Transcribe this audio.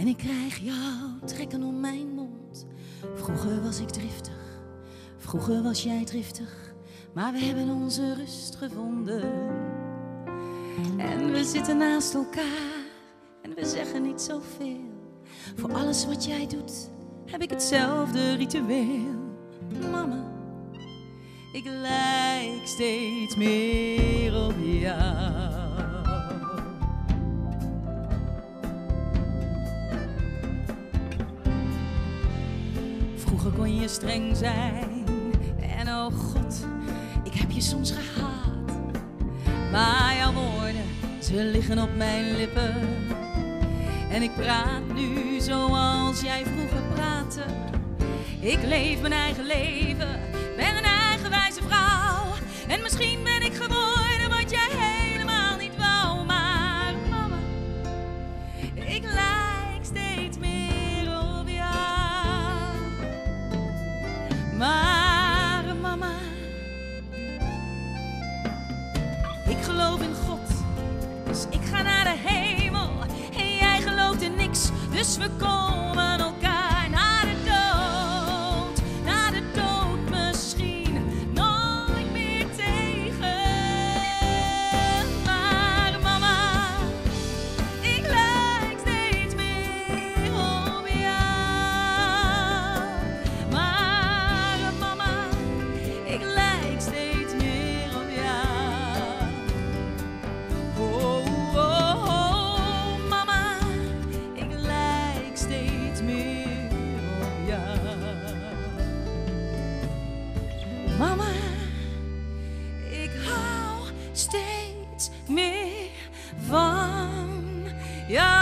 ik krijg jouw trekken om mijn mond. Vroeger was ik driftig, vroeger was jij driftig, maar we hebben onze rust gevonden. En we zitten naast elkaar en we zeggen niet zoveel. Voor alles wat jij doet heb ik hetzelfde ritueel. Mama, ik lijk steeds meer op jou. Vroeger kon je streng zijn en oh God, ik heb je soms gehaat. Maar jouw woorden, ze liggen op mijn lippen. En ik praat nu zoals jij vroeger praatte. Ik leef mijn eigen leven, ben een eigenwijze vrouw. En misschien ben ik geworden wat jij helemaal niet wou. Maar mama, ik lijk steeds meer op jou. Maar mama, ik geloof in God, dus ik ga naar de hemel. En jij gelooft in niks, dus we komen elkaar naar de dood. Naar de dood misschien nooit meer tegen. Maar mama, ik lijk steeds meer op jou. Maar mama, ik lijk steeds meer op jou. Oh, oh, oh, mama, ik lijk steeds meer op jou. Mama, ik hou steeds meer van jou.